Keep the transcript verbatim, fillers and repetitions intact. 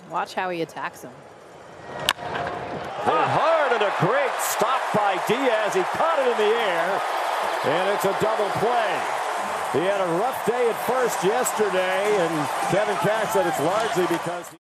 Watch how he attacks him. Hit hard and a great stop by Diaz. He caught it in the air, and it's a double play. He had a rough day at first yesterday, and Kevin Cash said it's largely because